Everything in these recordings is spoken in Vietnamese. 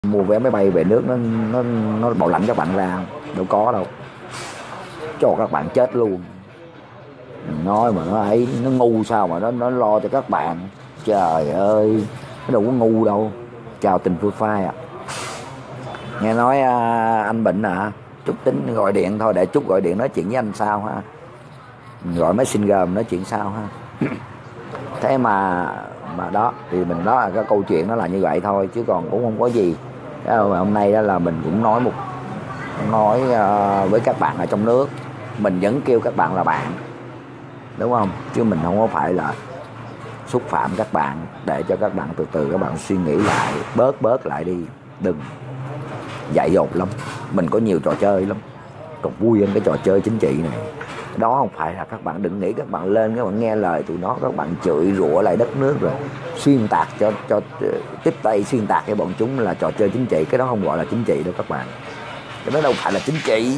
Mua vé máy bay về nước nó bảo lãnh các bạn ra không? Đâu có đâu, cho các bạn chết luôn. Nói mà nó ấy, nó ngu sao mà nó lo cho các bạn. Trời ơi, nó đâu có ngu đâu. Chào tình phôi phai à. Nghe nói anh bệnh à. Chút tính gọi điện thôi, để chút gọi điện nói chuyện với anh sao ha. Gọi Messenger nói chuyện sao ha. Thế mà đó thì mình đó là cái câu chuyện nó là như vậy thôi, chứ còn cũng không có gì. Hôm nay đó là mình cũng nói với các bạn ở trong nước, mình vẫn kêu các bạn là bạn, đúng không? Chứ mình không có phải là xúc phạm các bạn, để cho các bạn từ từ các bạn suy nghĩ lại, bớt lại đi. Đừng dại dột lắm, mình có nhiều trò chơi lắm, còn vui hơn cái trò chơi chính trị này. Đó không phải là các bạn đừng nghĩ các bạn lên các bạn nghe lời tụi nó, các bạn chửi rủa lại đất nước rồi xuyên tạc cho tiếp tay xuyên tạc cho bọn chúng là trò chơi chính trị. Cái đó không gọi là chính trị đâu các bạn, cái đó đâu phải là chính trị,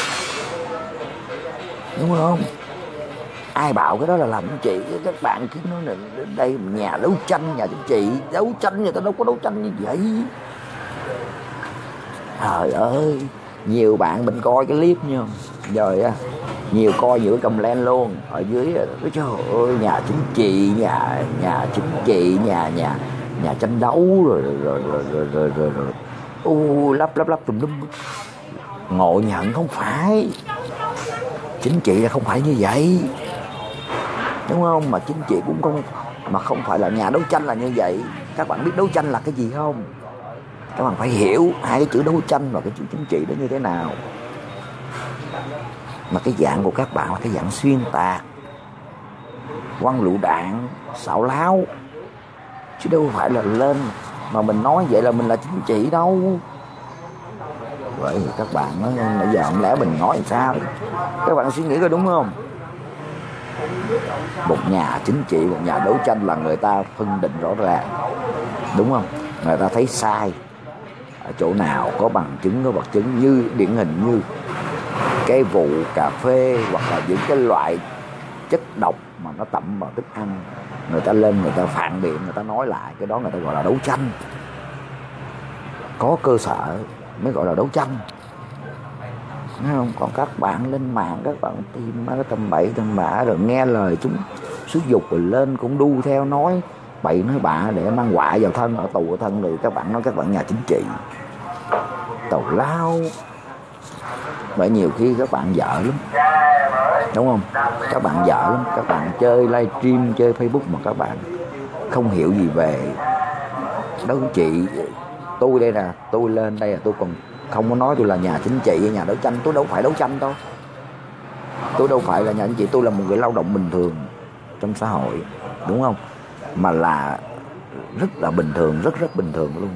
đúng không? Ai bảo cái đó là làm chính trị? Các bạn cứ nói là đây nhà đấu tranh, nhà chính trị. Đấu tranh người ta đâu có đấu tranh như vậy. Trời ơi, nhiều bạn mình coi cái clip nha, rồi á, nhiều coi nhiều cái comment luôn ở dưới. Trời ơi, nhà chính trị, nhà chính trị, nhà tranh đấu rồi lắp tùm lum. Ngộ nhận không phải, chính trị là không phải như vậy, đúng không? Mà chính trị cũng không, mà không phải là nhà đấu tranh là như vậy. Các bạn biết đấu tranh là cái gì không? Các bạn phải hiểu hai cái chữ đấu tranh và cái chữ chính trị đó như thế nào. Mà cái dạng của các bạn là cái dạng xuyên tạc, quăng lựu đạn, xạo láo, chứ đâu phải là lên mà mình nói vậy là mình là chính trị đâu. Vậy thì các bạn nói bây giờ không lẽ mình nói làm sao? Các bạn suy nghĩ có đúng không? Một nhà chính trị, một nhà đấu tranh là người ta phân định rõ ràng, đúng không? Người ta thấy sai ở chỗ nào, có bằng chứng, có vật chứng. Như điển hình như cái vụ cà phê hoặc là những cái loại chất độc mà nó tẩm vào thức ăn, người ta lên người ta phản biện, người ta nói lại, cái đó người ta gọi là đấu tranh, có cơ sở mới gọi là đấu tranh, thấy không? Còn các bạn lên mạng các bạn tìm cái tầm bậy tầm bạ rồi nghe lời chúng xúi dục rồi lên cũng đu theo nói bậy nói bạ để mang họa vào thân, ở tù ở thân. Rồi các bạn nói các bạn nhà chính trị, tào lao. Bởi nhiều khi các bạn dở lắm, đúng không? Các bạn dở lắm, các bạn chơi livestream, chơi Facebook mà các bạn không hiểu gì về đấu trị. Tôi đây nè, tôi lên đây là tôi còn không có nói tôi là nhà chính trị, nhà đấu tranh. Tôi đâu phải đấu tranh đâu, tôi đâu phải là nhà chính trị. Tôi là một người lao động bình thường trong xã hội, đúng không? Mà là rất là bình thường, rất bình thường luôn.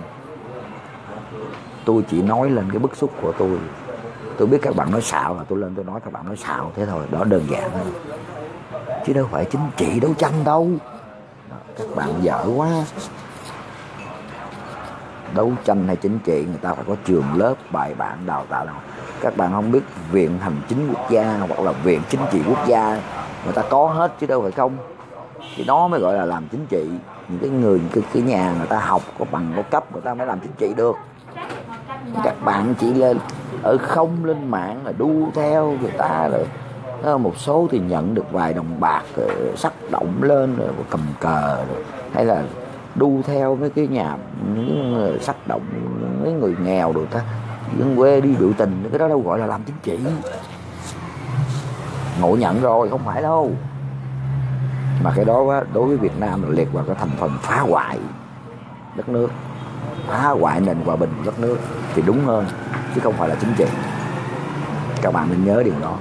Tôi chỉ nói lên cái bức xúc của tôi. Tôi biết các bạn nói xạo là tôi lên tôi nói các bạn nói xạo, thế thôi, đó đơn giản thôi, chứ đâu phải chính trị đấu tranh đâu. Các bạn dở quá. Đấu tranh hay chính trị người ta phải có trường lớp bài bản đào tạo nào. Các bạn không biết Viện Hành Chính Quốc gia hoặc là Viện Chính trị Quốc gia, người ta có hết chứ đâu phải không. Thì đó mới gọi là làm chính trị. Những cái người cái nhà người ta học có bằng có cấp, người ta mới làm chính trị được. Các bạn chỉ lên ở không lên mạng là đu theo người ta rồi. Một số thì nhận được vài đồng bạc rồi sắc động lên rồi cầm cờ rồi. Hay là đu theo mấy cái nhà những người sắc động, mấy người nghèo rồi ta dân quê đi biểu tình. Cái đó đâu gọi là làm chính trị. Ngộ nhận rồi, không phải đâu. Mà cái đó đối với Việt Nam là liệt vào cái thành phần phá hoại đất nước, phá hoại nền hòa bình của đất nước thì đúng hơn, chứ không phải là chính trị. Các bạn nên nhớ điều đó.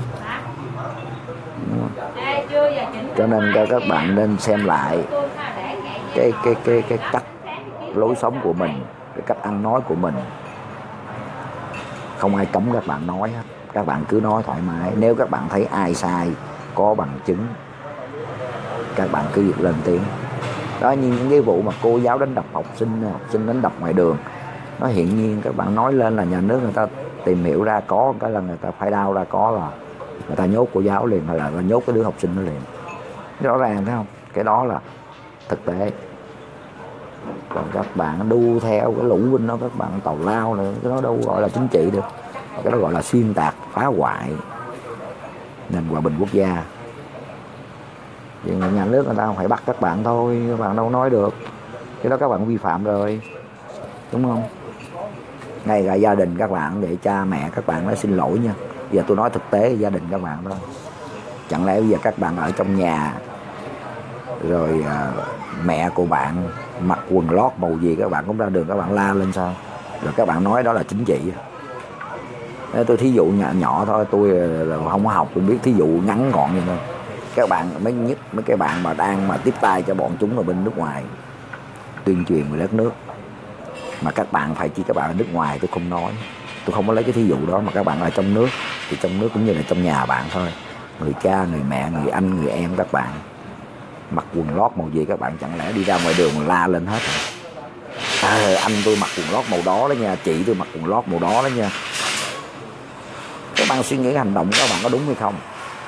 Cho nên các bạn nên xem lại cái cách lối sống của mình, cái cách ăn nói của mình. Không ai cấm các bạn nói hết, các bạn cứ nói thoải mái. Nếu các bạn thấy ai sai có bằng chứng, các bạn cứ việc lên tiếng. Đó, như những cái vụ mà cô giáo đánh đập học sinh đánh đập ngoài đường, nó hiện nhiên các bạn nói lên là nhà nước người ta tìm hiểu ra có cái là người ta phải đau ra, có là người ta nhốt cô giáo liền, hay là người ta nhốt cái đứa học sinh nó liền. Rõ ràng thấy không? Cái đó là thực tế. Còn các bạn đu theo cái lũ binh đó, các bạn tào lao nữa, cái đó đâu gọi là chính trị được, cái đó gọi là xuyên tạc phá hoại nền hòa bình quốc gia. Vì nhà nước người ta không phải bắt các bạn thôi, các bạn đâu nói được, cái đó các bạn vi phạm rồi, đúng không? Ngay cả gia đình các bạn, để cha mẹ các bạn nói xin lỗi nha. Giờ tôi nói thực tế gia đình các bạn thôi. Chẳng lẽ bây giờ các bạn ở trong nhà rồi mẹ của bạn mặc quần lót màu gì các bạn cũng ra đường các bạn la lên sao? Rồi các bạn nói đó là chính trị. Tôi thí dụ nhỏ thôi, tôi là không có học, tôi biết thí dụ ngắn gọn vậy thôi. Các bạn mấy cái bạn mà đang mà tiếp tay cho bọn chúng ở bên nước ngoài tuyên truyền về đất nước, mà các bạn phải chỉ các bạn ở nước ngoài tôi không nói, tôi không có lấy cái thí dụ đó, mà các bạn ở trong nước thì trong nước cũng như là trong nhà bạn thôi, người cha, người mẹ, người anh, người em các bạn mặc quần lót màu gì các bạn chẳng lẽ đi ra ngoài đường la lên hết anh tôi mặc quần lót màu đó đó nha, chị tôi mặc quần lót màu đó đó nha. Các bạn suy nghĩ hành động các bạn có đúng hay không?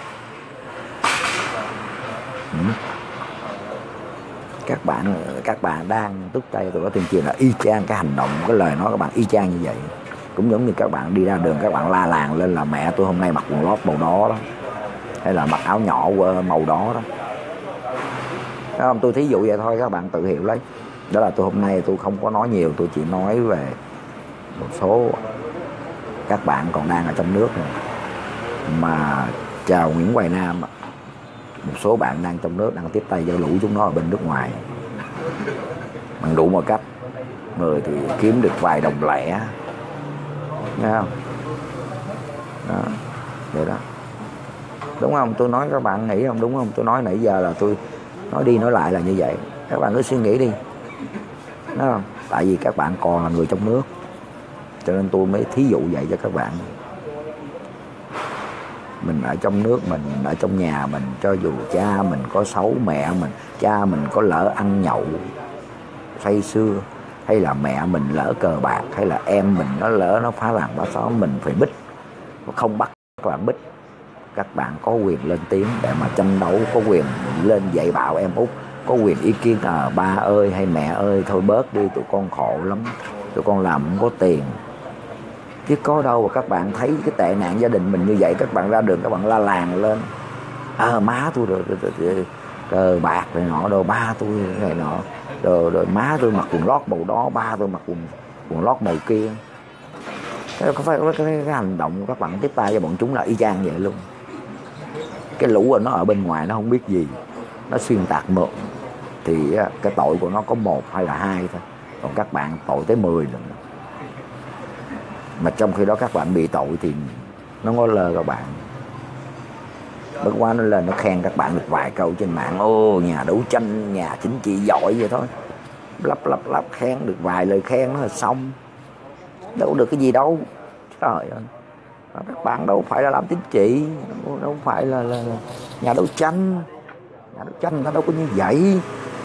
Các bạn đang tức tay tôi có tuyên truyền là y chang cái hành động, cái lời nói các bạn y chang như vậy. Cũng giống như các bạn đi ra đường các bạn la làng lên là mẹ tôi hôm nay mặc quần lót màu đó đó, hay là mặc áo nhỏ màu đó đó. Thấy không? Tôi thí dụ vậy thôi, các bạn tự hiểu lấy. Đó là tôi hôm nay tôi không có nói nhiều, tôi chỉ nói về một số các bạn còn đang ở trong nước này. Mà chào Nguyễn Hoài Nam, một số bạn đang trong nước đang tiếp tay giao lũ chúng nó ở bên nước ngoài bằng đủ mọi cách. Người thì kiếm được vài đồng lẻ, nghe không? Đó, vậy đó, đúng không? Tôi nói các bạn nghĩ không, đúng không? Tôi nói nãy giờ là tôi nói đi nói lại là như vậy. Các bạn cứ suy nghĩ đi, đúng không? Tại vì các bạn còn là người trong nước, cho nên tôi mới thí dụ vậy cho các bạn. Mình ở trong nước, mình ở trong nhà mình, cho dù cha mình có xấu, mẹ mình, cha mình có lỡ ăn nhậu say sưa, hay là mẹ mình lỡ cờ bạc, hay là em mình nó lỡ nó phá làng phá xóm, mình phải bích, không bắt các bạn bích. Các bạn có quyền lên tiếng để mà tranh đấu, có quyền lên dạy bảo em út, có quyền ý kiến ba ơi hay mẹ ơi thôi bớt đi, tụi con khổ lắm, tụi con làm không có tiền. Chứ có đâu mà các bạn thấy cái tệ nạn gia đình mình như vậy, các bạn ra đường các bạn la làng lên má tôi rồi cờ bạc rồi nọ, đồ ba tôi này nọ, rồi má tôi mặc quần lót màu đó, ba tôi mặc quần lót màu kia. Cái hành động của các bạn tiếp tay cho bọn chúng là y chang vậy luôn. Cái lũ nó ở bên ngoài nó không biết gì, nó xuyên tạc mượn thì cái tội của nó có 1 hay là 2 thôi, còn các bạn tội tới 10 lần. Mà trong khi đó các bạn bị tội thì nó ngó lơ các bạn. Bất quá nó lên nó khen các bạn được vài câu trên mạng, ô nhà đấu tranh, nhà chính trị giỏi vậy thôi, lắp khen được vài lời khen nó là xong, đâu được cái gì đâu. Trời ơi, các bạn đâu phải là làm chính trị, đâu phải là nhà đấu tranh. Nhà đấu tranh người ta đâu có như vậy,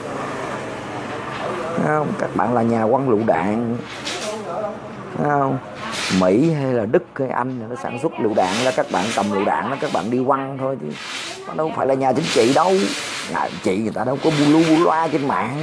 không? Các bạn là nhà quăng lựu đạn, không? Mỹ hay là Đức hay Anh nó sản xuất lựu đạn là các bạn cầm lựu đạn đó các bạn đi quăng thôi, chứ đâu phải là nhà chính trị đâu. Nhà chính trị người ta đâu có bu loa trên mạng,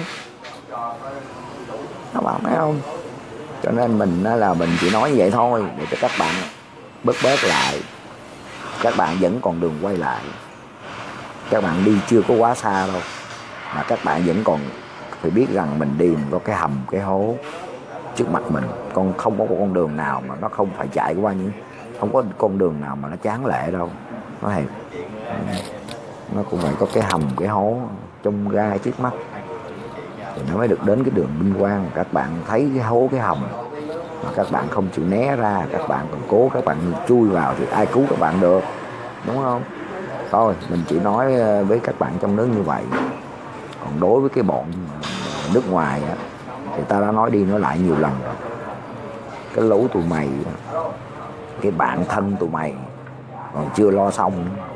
các bạn thấy không? Cho nên mình là mình chỉ nói như vậy thôi để cho các bạn bớt lại. Các bạn vẫn còn đường quay lại, các bạn đi chưa có quá xa đâu, mà các bạn vẫn còn phải biết rằng mình đi mình có cái hầm cái hố trước mặt mình, không có con đường nào mà nó không phải chạy qua những, không có con đường nào mà nó chán lệ đâu, nó thiệt. Nó cũng phải có cái hầm cái hố trong gai trước mắt thì nó mới được đến cái đường vinh quang. Các bạn thấy cái hố cái hầm mà các bạn không chịu né ra, các bạn còn cố các bạn chui vào thì ai cứu các bạn được, đúng không? Thôi mình chỉ nói với các bạn trong nước như vậy. Còn đối với cái bọn nước ngoài á, thì ta đã nói đi nói lại nhiều lần rồi. Cái lũ tụi mày, cái bạn thân tụi mày còn chưa lo xong,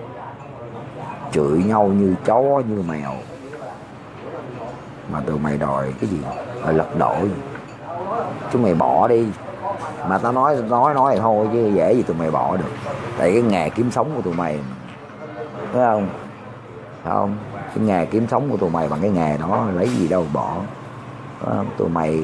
chửi nhau như chó như mèo, mà tụi mày đòi cái gì đòi lật đổ gì. Chúng mày bỏ đi, mà tao nói thì thôi chứ dễ gì tụi mày bỏ được, tại cái nghề kiếm sống của tụi mày, thấy không? Thấy không? Cái nghề kiếm sống của tụi mày bằng cái nghề đó lấy gì đâu bỏ. Tụi mày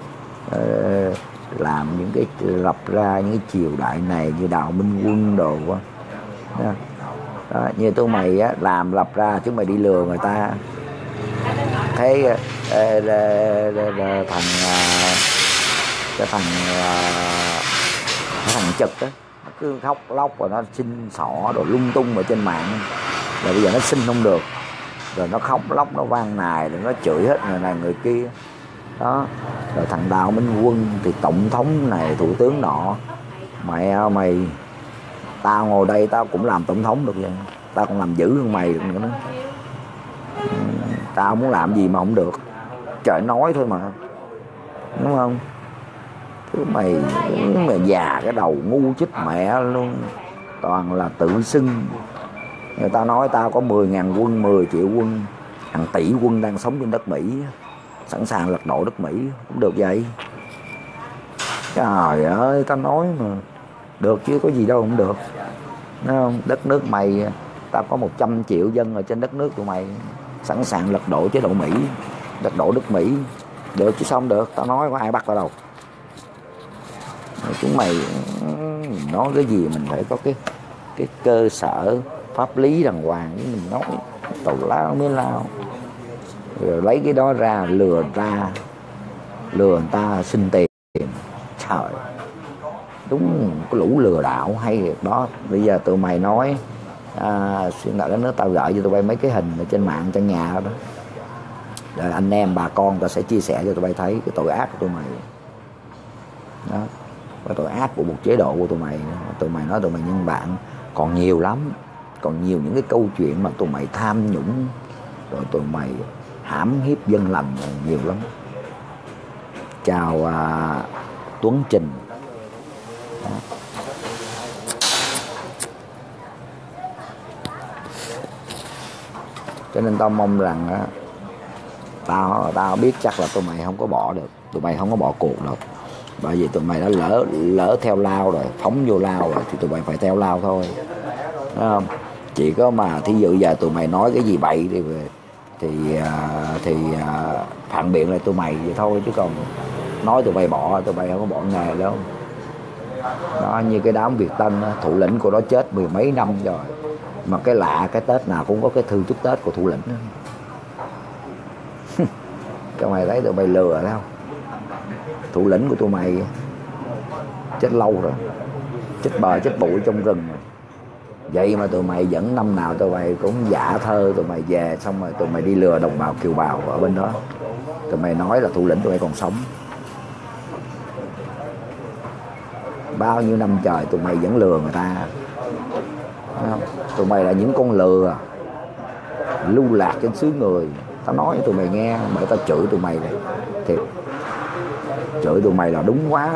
làm những cái lập ra những cái triều đại này như Đào Minh Quân đồ đó. Đó, như tụi mày á, làm lập ra chúng mày đi lừa người ta. Thấy thằng cái thằng Trực á, nó cứ khóc lóc và nó xin xỏ rồi lung tung ở trên mạng, rồi bây giờ nó xin không được, rồi nó khóc lóc, nó van nài, rồi nó chửi hết người này người kia đó. Rồi thằng Đào Minh Quân thì tổng thống này thủ tướng nọ, mày tao ngồi đây tao cũng làm tổng thống được vậy, tao còn làm dữ hơn mày được nữa. Tao muốn làm gì mà không được, trời nói thôi mà, đúng không? Thứ mày già cái đầu ngu chết mẹ luôn, toàn là tự xưng. Người ta nói tao có 10.000 quân, 10 triệu quân, hàng tỷ quân đang sống trên đất Mỹ, sẵn sàng lật đổ đất Mỹ, cũng được vậy. Trời ơi, tao nói mà được chứ có gì đâu không được, đúng không? Đất nước mày, tao có 100 triệu dân ở trên đất nước tụi mày, sẵn sàng lật đổ chế độ Mỹ, lật đổ nước Mỹ, được chứ sao không được? Tao nói có ai bắt tao đâu. Chúng mày nói cái gì mình phải có cái cơ sở pháp lý đàng hoàng, với mình nói tào lao mới lao, rồi lấy cái đó ra lừa người ta xin tiền. Trời, đúng cái lũ lừa đảo hay đó. Bây giờ tụi mày nói xuyên đại đất nước, tao gửi cho tụi bay mấy cái hình ở trên mạng trong nhà đó, rồi anh em bà con tao sẽ chia sẻ cho tụi bay thấy cái tội ác của tụi mày đó, cái tội ác của một chế độ của tụi mày. Tụi mày nói tụi mày nhân bạn, còn nhiều lắm, còn nhiều những cái câu chuyện mà tụi mày tham nhũng, rồi tụi mày hãm hiếp dân lành nhiều lắm. Chào Tuấn Trình đó. Cho nên tao mong rằng á, tao biết chắc là tụi mày không có bỏ được, tụi mày không có bỏ cuộc được, bởi vì tụi mày đã lỡ theo lao rồi, phóng vô lao rồi thì tụi mày phải theo lao thôi, đúng không? Chỉ có mà thí dụ giờ tụi mày nói cái gì bậy thì phản biện lại tụi mày vậy thôi, chứ còn nói tụi mày tụi mày không có bỏ nghề đâu. Đó, như cái đám Việt Tân á, thủ lĩnh của nó chết 10 mấy năm rồi, mà cái lạ cái Tết nào cũng có cái thư chúc Tết của thủ lĩnh đó. Các mày thấy tụi mày lừa thấy không? Thủ lĩnh của tụi mày chết lâu rồi, chết bờ chết bụi trong rừng rồi. Vậy mà tụi mày vẫn năm nào tụi mày cũng giả thơ tụi mày về, xong rồi tụi mày đi lừa đồng bào kiều bào ở bên đó. Tụi mày nói là thủ lĩnh tụi mày còn sống. Bao nhiêu năm trời tụi mày vẫn lừa người ta. Tụi mày là những con lừa lưu lạc trên xứ người. Tao nói với tụi mày nghe, bởi tao chửi tụi mày này thiệt, chửi tụi mày là đúng quá.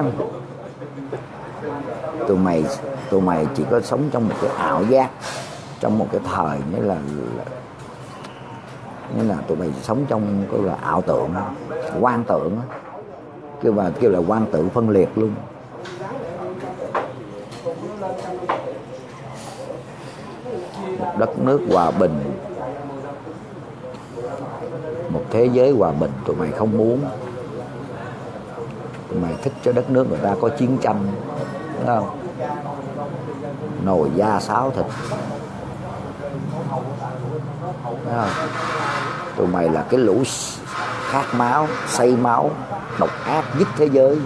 Tụi mày chỉ có sống trong một cái ảo giác, trong một cái thời như là tụi mày sống trong cái là ảo tượng, quan tượng, kêu là quan tượng phân liệt luôn. Một đất nước hòa bình, một thế giới hòa bình tụi mày không muốn. Tụi mày thích cho đất nước người ta có chiến tranh, đúng không? Nồi da sáo thịt, đúng không? Tụi mày là cái lũ khát máu, say máu, độc ác nhất thế giới.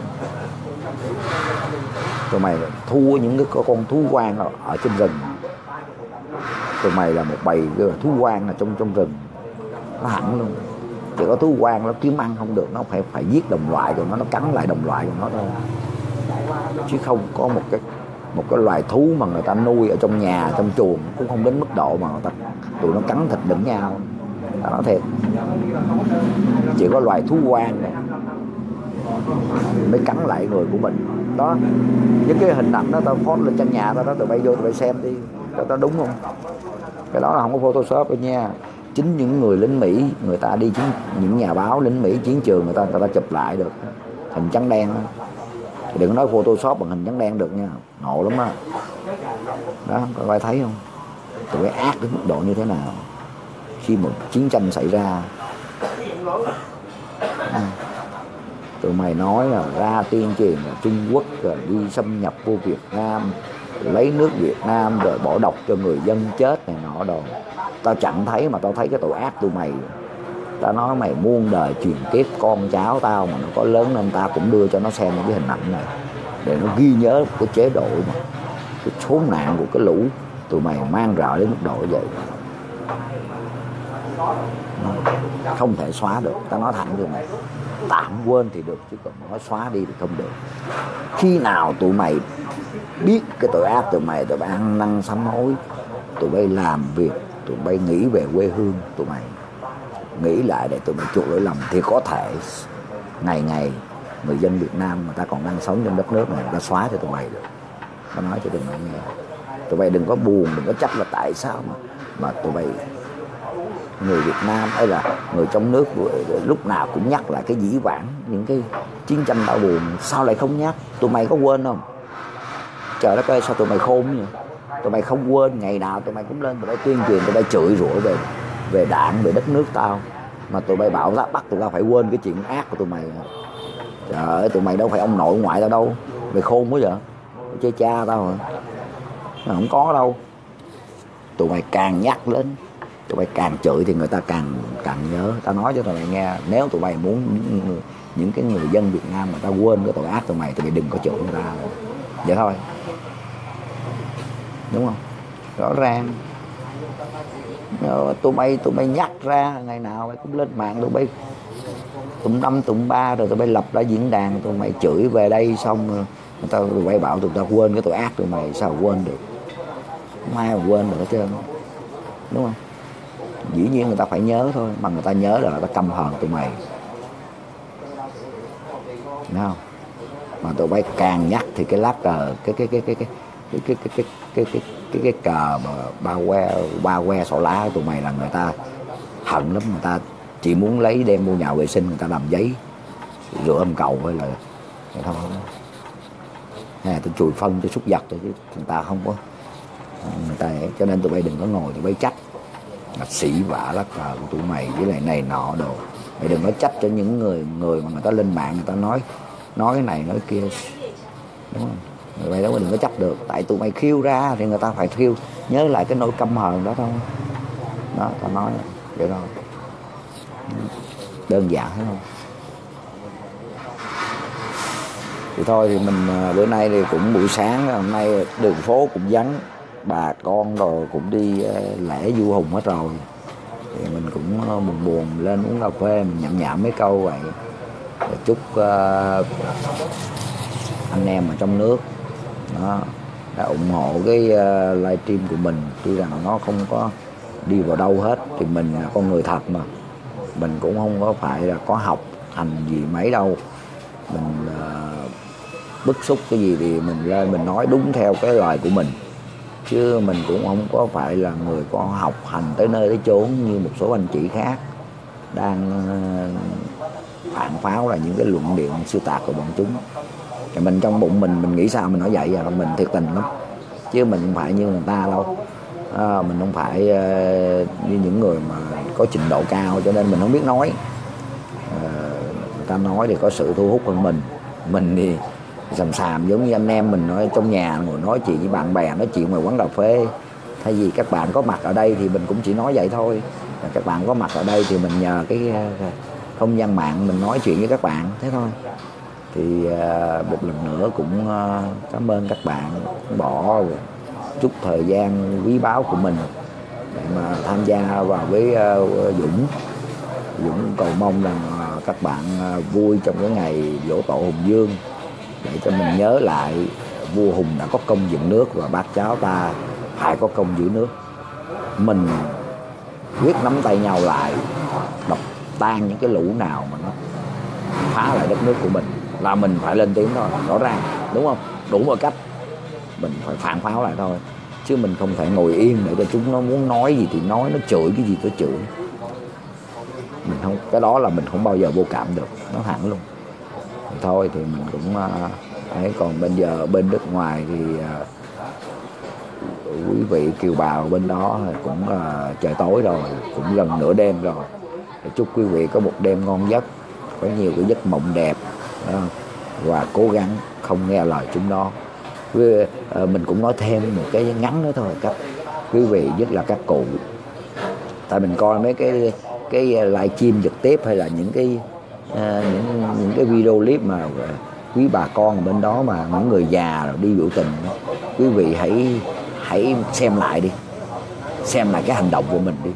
Tụi mày thua những cái con thú hoang ở trên rừng. Tụi mày là một bầy thú hoang ở trong rừng, nó hẳn luôn. Chỉ có thú hoang nó kiếm ăn không được, nó phải giết đồng loại của nó cắn lại đồng loại của nó thôi, chứ không có một cái loài thú mà người ta nuôi ở trong nhà, trong chuồng cũng không đến mức độ mà tụi nó cắn thịt lẫn nhau. Ta nói thiệt, chỉ có loài thú hoang này mới cắn lại người của mình đó. Những cái hình ảnh đó tao post lên trên nhà tao đó, tụi bay vô tụi bay xem đi, tao đúng không? Cái đó là không có photoshop đâu nha. Chính những người lính Mỹ, người ta đi những nhà báo lính Mỹ chiến trường, người ta chụp lại được hình trắng đen đó. Đừng nói photoshop bằng hình trắng đen được nha, ngộ lắm á. Đó, các bạn thấy không? Tụi bay ác đến mức độ như thế nào khi một chiến tranh xảy ra. Tụi mày nói là ra tuyên truyền là Trung Quốc rồi đi xâm nhập vô Việt Nam, lấy nước Việt Nam rồi bỏ độc cho người dân chết này nọ đồ. Tao chẳng thấy mà tao thấy cái tội ác tụi mày. Tao nói mày muôn đời truyền tiếp con cháu tao mà nó có lớn lên tao cũng đưa cho nó xem những cái hình ảnh này để nó ghi nhớ cái chế độ mà cái khốn nạn của cái lũ tụi mày mang rợ đến mức độ vậy. Không thể xóa được. Tao nói thẳng tụi mày, tạm quên thì được chứ còn nói xóa đi thì không được. Khi nào tụi mày biết cái tội ác tụi mày ăn năn sám hối, tụi bay làm việc, tụi bay nghĩ về quê hương tụi mày, nghĩ lại để tụi mày chuộc lỗi lầm, thì có thể ngày ngày người dân Việt Nam người ta còn đang sống trong đất nước này, người ta xóa cho tụi mày được. Tao nói cho tụi mày nghe, tụi bay đừng có buồn, đừng có trách là tại sao mà tụi bay, người Việt Nam hay là người trong nước lúc nào cũng nhắc lại cái dĩ vãng, những cái chiến tranh đau buồn, sao lại không nhắc? Tụi mày có quên không? Trời đất ơi, sao tụi mày khôn vậy? Tụi mày không quên, ngày nào tụi mày cũng lên, tụi bay tuyên truyền, tụi bay chửi rủa về đảng, về đất nước tao, mà tụi bay bảo bắt tụi tao phải quên cái chuyện ác của tụi mày. Trời ơi, tụi mày đâu phải ông nội ngoại tao đâu, mày khôn quá vậy, chơi cha tao hả? Mày không có đâu. Tụi mày càng nhắc lên, tụi bay càng chửi thì người ta càng nhớ. Tao nói cho tụi mày nghe, nếu tụi bay muốn những cái người dân Việt Nam người ta quên cái tội ác tụi mày đừng có chửi người ta. Vậy thôi, đúng không? Rõ ràng. Tụi bay nhắc ra, ngày nào mày cũng lên mạng, tụi bay tụm năm tụm ba rồi tụi bay lập ra diễn đàn, tụi mày chửi về đây xong tụi bay bảo tụi tao quên cái tội ác tụi mày, sao quên được? Không ai mà quên được hết trơn, đúng không? Dĩ nhiên người ta phải nhớ thôi, mà người ta nhớ là người ta căm hờn tụi mày, đúng không? Mà tụi bay càng nhắc thì cái lá cờ, cái cờ mà ba que sổ lá của tụi mày là người ta hận lắm, người ta chỉ muốn lấy đem vô nhà vệ sinh, người ta làm giấy rửa âm cầu hay là thôi, hay là tôi chùi phân tôi xúc giặt thôi, chứ người ta không có người ta. Cho nên tụi bay đừng có ngồi tụi bay trách là xỉ vả lá cờ của tụi mày với lại này nọ đồ. Mày đừng có trách cho những người mà người ta lên mạng người ta nói cái này nói kia, đúng không? Người bay đó đừng có trách được, tại tụi mày khiêu ra thì người ta phải khiêu nhớ lại cái nỗi căm hờn đó thôi. Đó, tao nói vậy thôi, đơn giản thấy không? Thì thôi thì mình bữa nay thì cũng buổi sáng hôm nay đường phố cũng vắng, bà con rồi cũng đi lễ du hùng hết rồi, thì mình cũng buồn lên uống cà phê, mình nhảm mấy câu vậy. Rồi chúc anh em ở trong nước đó đã ủng hộ cái livestream của mình, tuy rằng nó không có đi vào đâu hết, thì mình là con người thật mà, mình cũng không có phải là có học hành gì mấy đâu. Mình bức xúc cái gì thì mình lên mình nói đúng theo cái lời của mình, chứ mình cũng không có phải là người có học hành tới nơi tới chốn như một số anh chị khác đang phản pháo là những cái luận điệu xuyên tạc của bọn chúng. Thì mình trong bụng mình nghĩ sao mình nói vậy, và mình thiệt tình lắm, chứ mình không phải như người ta đâu. Mình không phải như những người mà có trình độ cao, cho nên mình không biết nói. Người ta nói thì có sự thu hút hơn mình thì xàm giống như anh em mình nói trong nhà ngồi nói chuyện với bạn bè, nói chuyện ngoài quán cà phê, thay vì các bạn có mặt ở đây thì mình cũng chỉ nói vậy thôi. Các bạn có mặt ở đây thì mình nhờ cái không gian mạng mình nói chuyện với các bạn thế thôi. Thì một lần nữa cũng cảm ơn các bạn bỏ chút thời gian quý báu của mình để mà tham gia vào với Dũng cầu mong rằng các bạn vui trong cái ngày giỗ tổ Hùng Vương, để cho mình nhớ lại vua Hùng đã có công dựng nước và bác cháu ta phải có công giữ nước. Mình quyết nắm tay nhau lại đập tan những cái lũ nào mà nó phá lại đất nước của mình, là mình phải lên tiếng thôi, rõ ràng, đúng không? Đủ mọi cách mình phải phản pháo lại thôi, chứ mình không thể ngồi yên để cho chúng nó muốn nói gì thì nói, nó chửi cái gì tôi chửi. Mình không, cái đó là mình không bao giờ vô cảm được, nó hẳn luôn. Thì thôi thì mình cũng ấy. Còn bây giờ bên nước ngoài thì quý vị kiều bào bên đó cũng trời tối rồi, cũng gần nửa đêm rồi. Thì chúc quý vị có một đêm ngon giấc, có nhiều cái giấc mộng đẹp, Đó. Và cố gắng không nghe lời chúng nó. Mình cũng nói thêm một cái ngắn nữa thôi các quý vị, nhất là các cụ. Tại mình coi mấy cái live stream trực tiếp hay là những cái video clip mà quý bà con ở bên đó mà những người già rồi đi biểu tình, quý vị hãy xem lại đi, xem lại cái hành động của mình đi.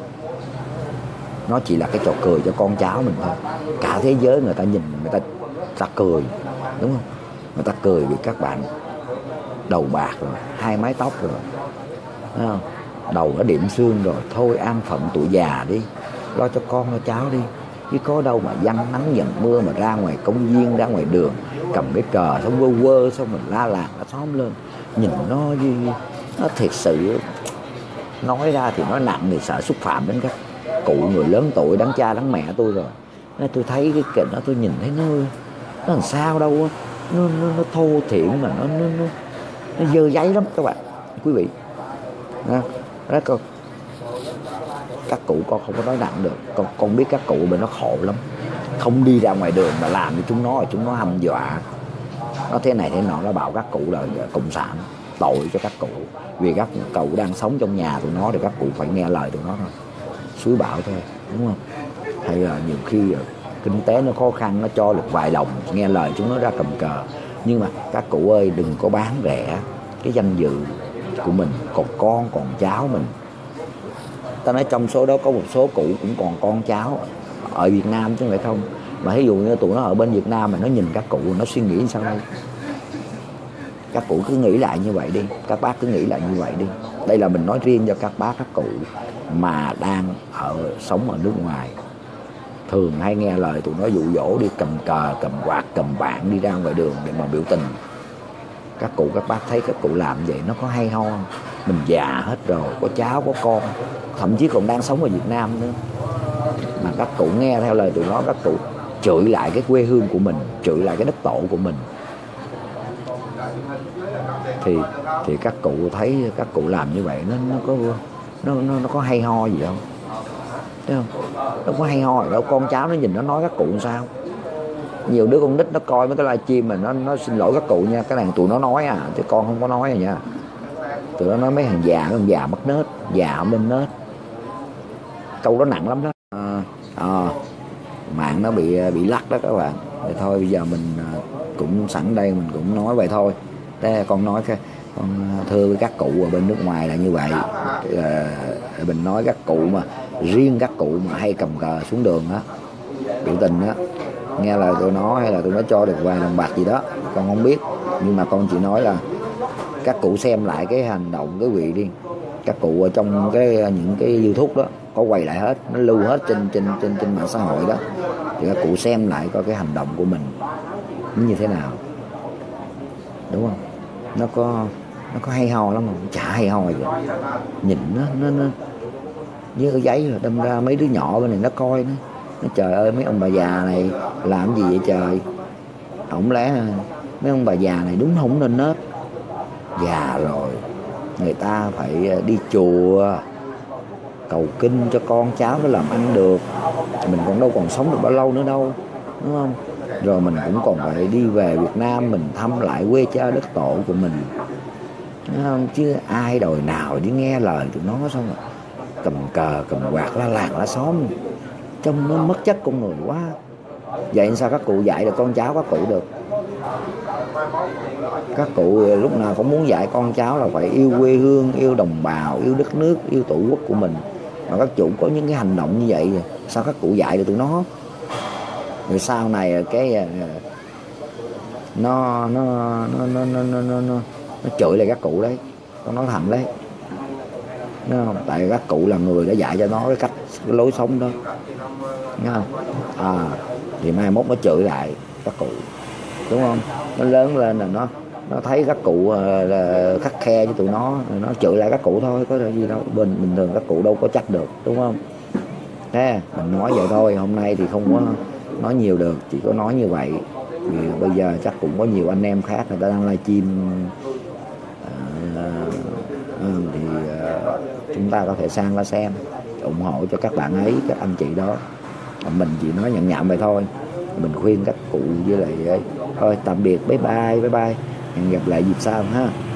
Nó chỉ là cái trò cười cho con cháu mình thôi. Cả thế giới người ta nhìn, người ta cười, đúng không? Người ta cười vì các bạn đầu bạc rồi, hai mái tóc rồi, thấy không? Đầu đã điểm xương rồi, thôi an phận tuổi già đi, lo cho con cho cháu đi, chứ có đâu mà giăng nắng giận mưa mà ra ngoài công viên, ra ngoài đường cầm cái cờ xong quơ quơ, xong mình la làng nó xóm lên, nhìn nó thiệt sự nói ra thì nói nặng thì sợ xúc phạm đến các cụ người lớn tuổi, đáng cha đáng mẹ tôi rồi. Nên tôi thấy cái kịch đó, tôi nhìn thấy nó làm sao đâu á, nó thô thiển mà nó dơ giấy lắm các bạn quý vị. Đó, các cụ con không có nói nặng được, con biết các cụ bên nó khổ lắm, không đi ra ngoài đường mà làm cho chúng nó hăm dọa, nó thế này thế nọ, nó bảo các cụ là cộng sản, tội cho các cụ, vì các cụ đang sống trong nhà tụi nó thì các cụ phải nghe lời tụi nó thôi, suối bảo thôi, đúng không? Hay là nhiều khi kinh tế nó khó khăn, nó cho được vài đồng, nghe lời chúng nó ra cầm cờ. Nhưng mà các cụ ơi, đừng có bán rẻ cái danh dự của mình, còn con còn cháu mình. Ta nói trong số đó có một số cụ cũng còn con cháu ở Việt Nam chứ không phải không. Mà ví dụ như tụi nó ở bên Việt Nam mà nó nhìn các cụ, nó suy nghĩ sao đây? Các cụ cứ nghĩ lại như vậy đi, các bác cứ nghĩ lại như vậy đi. Đây là mình nói riêng cho các bác, các cụ mà đang sống ở nước ngoài, thường hay nghe lời tụi nó dụ dỗ đi cầm cờ, cầm quạt, cầm bảng đi ra ngoài đường để mà biểu tình. Các cụ các bác thấy các cụ làm vậy nó có hay ho không? Mình già hết rồi, có cháu có con, thậm chí còn đang sống ở Việt Nam nữa, mà các cụ nghe theo lời tụi nó, các cụ chửi lại cái quê hương của mình, chửi lại cái đất tổ của mình, thì các cụ thấy các cụ làm như vậy nó có hay ho gì không? Thấy không? Nó có hay ho gì đâu. Con cháu nó nhìn nó nói các cụ sao? Nhiều đứa con nít nó coi mấy cái livestream mà nó xin lỗi các cụ nha, cái này tụi nó nói à, chứ con không có nói à nha. Tụi nó nói mấy thằng già mất nết, già không lên nết, câu đó nặng lắm đó. Mạng nó bị lắc đó các bạn. Vậy thôi bây giờ mình cũng sẵn đây mình cũng nói vậy thôi. Thế con nói con thưa với các cụ ở bên nước ngoài là như vậy. Mình nói các cụ mà riêng các cụ mà hay cầm cờ xuống đường á, biểu tình á, nghe lời tụi nó hay là tụi nó cho được vài đồng bạc gì đó con không biết, nhưng mà con chỉ nói là các cụ xem lại cái hành động cái vị đi. Các cụ ở trong những cái YouTube đó có quay lại hết, nó lưu hết trên mạng xã hội đó, thì các cụ xem lại coi cái hành động của mình nó như thế nào, đúng không? Nó có hay ho lắm không? Chả hay ho gì. Nhìn nó với cái giấy rồi đâm ra mấy đứa nhỏ bên này nó coi nó trời ơi, mấy ông bà già này làm gì vậy trời? Không lẽ mấy ông bà già này đúng không nên nết, già rồi người ta phải đi chùa cầu kinh cho con cháu nó làm ăn được, mình còn đâu còn sống được bao lâu nữa đâu, đúng không? Rồi mình cũng còn phải đi về Việt Nam mình thăm lại quê cha đất tổ của mình, đúng không? Chứ ai đòi nào đi nghe lời tụi nó xong rồi cầm cờ cầm quạt la làng la xóm, trông nó mất chất con người quá. Vậy sao các cụ dạy được con cháu các cụ được? Các cụ lúc nào cũng muốn dạy con cháu là phải yêu quê hương, yêu đồng bào, yêu đất nước, yêu tổ quốc của mình. Mà các cụ có những cái hành động như vậy, sao các cụ dạy được tụi nó? Rồi sau này cái nó chửi lại các cụ đấy, con nói thẳng đấy, đúng không? Tại các cụ là người đã dạy cho nó cái lối sống đó, đúng không? Thì mai mốt nó chửi lại các cụ, đúng không? Nó lớn lên là nó thấy các cụ là khắt khe với tụi nó chửi lại các cụ thôi, có gì đâu. Bình thường các cụ đâu có trách được, đúng không? Thế mình nói vậy thôi, hôm nay thì không có nói nhiều được, chỉ có nói như vậy. Vì bây giờ chắc cũng có nhiều anh em khác người ta đang livestream, thì chúng ta có thể sang ra xem, ủng hộ cho các bạn ấy, các anh chị đó. Mình chỉ nói nhận nhậm vậy thôi. mình khuyên các cụ với lại thôi tạm biệt, bye bye, hẹn gặp lại dịp sau ha.